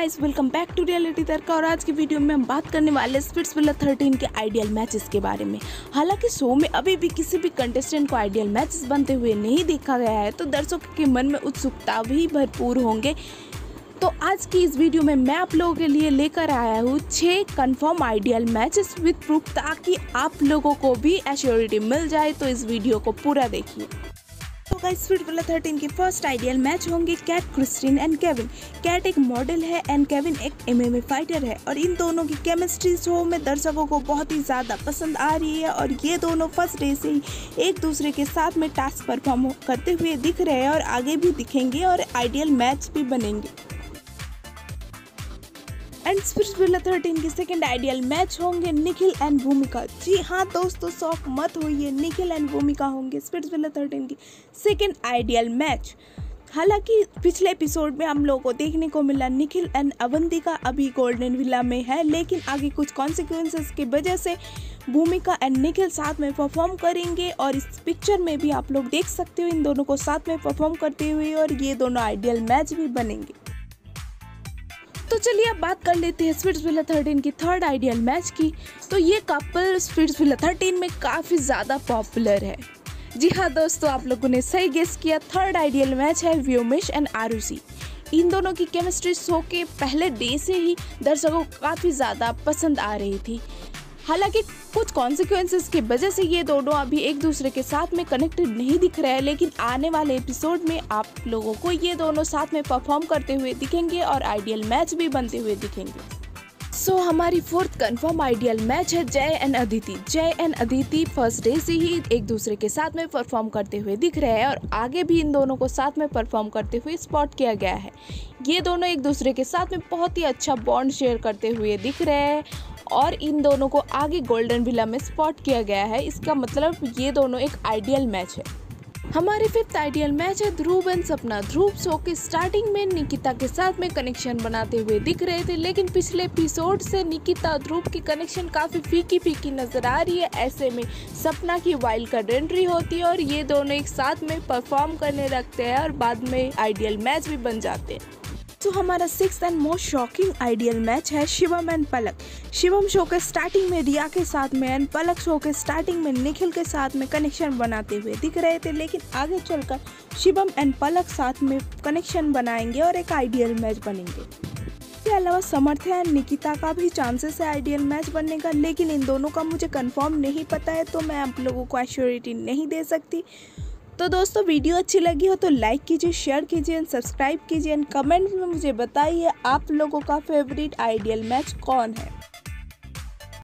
Guys, welcome back to reality Tadka. और आज की वीडियो में हम बात करने वाले हैं स्पिट्सविला 13 के आइडियल मैचेस के बारे में। हालांकि शो में अभी भी किसी भी कंटेस्टेंट को आइडियल मैचेस बनते हुए नहीं देखा गया है, तो दर्शकों के मन में उत्सुकता भी भरपूर होंगे। तो आज की इस वीडियो में मैं आप लोगों के लिए लेकर आया हूँ 6 confirm ideal matches with proof, ताकि आप लोगों को भी एश्योरिटी मिल जाए। तो इस वीडियो को पूरा देखिए। तो गाइस, स्पिट्सविला 13 की फर्स्ट आइडियल मैच होंगे Kat, Christine and Kevin. Kat एक मॉडल है एंड केविन एक MMA फाइटर है, और इन दोनों की केमिस्ट्री शो में दर्शकों को बहुत ही ज़्यादा पसंद आ रही है। और ये दोनों फर्स्ट डे से ही एक दूसरे के साथ में टास्क परफॉर्म करते हुए दिख रहे हैं और आगे भी दिखेंगे और आइडियल मैच भी बनेंगे। एंड स्पिट्सविला 13 की सेकंड आइडियल मैच होंगे निखिल एंड भूमिका। जी हाँ दोस्तों, शौक मत होइए, निखिल एंड भूमिका होंगे स्पिट्सविला 13 की सेकंड आइडियल मैच। हालांकि पिछले एपिसोड में हम लोगों को देखने को मिला निखिल एंड अवंतिका अभी गोल्डन विला में है, लेकिन आगे कुछ कॉन्सिक्वेंसेस की वजह से भूमिका एंड निखिल साथ में परफॉर्म करेंगे। और इस पिक्चर में भी आप लोग देख सकते हो इन दोनों को साथ में परफॉर्म करते हुए, और ये दोनों आइडियल मैच भी बनेंगे। तो चलिए अब बात कर लेते हैं स्पिट्सविला 13 की थर्ड आइडियल मैच की। तो ये कपल स्पिट्सविला 13 में काफ़ी ज़्यादा पॉपुलर है। जी हाँ दोस्तों, आप लोगों ने सही गेस किया। थर्ड आइडियल मैच है व्योमेश एंड आरुषि। इन दोनों की केमिस्ट्री शो के पहले डे से ही दर्शकों को काफ़ी ज़्यादा पसंद आ रही थी। हालांकि कुछ कॉन्सिक्वेंसेस की वजह से ये दोनों अभी एक दूसरे के साथ में कनेक्टेड नहीं दिख रहे हैं, लेकिन आने वाले एपिसोड में आप लोगों को ये दोनों साथ में परफॉर्म करते हुए दिखेंगे और आइडियल मैच भी बनते हुए दिखेंगे। सो हमारी फोर्थ कंफर्म आइडियल मैच है जय एंड अदिति। जय एंड अदिति फर्स्ट डे से ही एक दूसरे के साथ में परफॉर्म करते हुए दिख रहे हैं, और आगे भी इन दोनों को साथ में परफॉर्म करते हुए स्पॉट किया गया है। ये दोनों एक दूसरे के साथ में बहुत ही अच्छा बॉन्ड शेयर करते हुए दिख रहे हैं, और इन दोनों को आगे गोल्डन विला में स्पॉट किया गया है। इसका मतलब ये दोनों एक आइडियल मैच है। हमारे फिफ्थ आइडियल मैच है ध्रुव एंड सपना। ध्रुव शो के स्टार्टिंग में निकिता के साथ में कनेक्शन बनाते हुए दिख रहे थे, लेकिन पिछले एपिसोड से निकिता ध्रुव की कनेक्शन काफ़ी फीकी फीकी नजर आ रही है। ऐसे में सपना की वाइल्ड कार्ड एंट्री होती है और ये दोनों एक साथ में परफॉर्म करने लगते हैं और बाद में आइडियल मैच भी बन जाते हैं। तो हमारा sixth and most shocking ideal match है शिवम एंड पलक। शिवम शो के स्टार्टिंग में रिया के साथ में एंड पलक शो के स्टार्टिंग में निखिल के साथ में कनेक्शन बनाते हुए दिख रहे थे, लेकिन आगे चलकर शिवम एंड पलक साथ में कनेक्शन बनाएंगे और एक आइडियल मैच बनेंगे। इसके अलावा समर्थ्या एंड निकिता का भी चांसेस है आइडियल मैच बनने का, लेकिन इन दोनों का मुझे कंफर्म नहीं पता है, तो मैं आप लोगों को एश्योरिटी नहीं दे सकती। तो दोस्तों, वीडियो अच्छी लगी हो तो लाइक कीजिए, शेयर कीजिए एंड सब्सक्राइब कीजिए एंड कमेंट में मुझे बताइए आप लोगों का फेवरेट आइडियल मैच कौन है।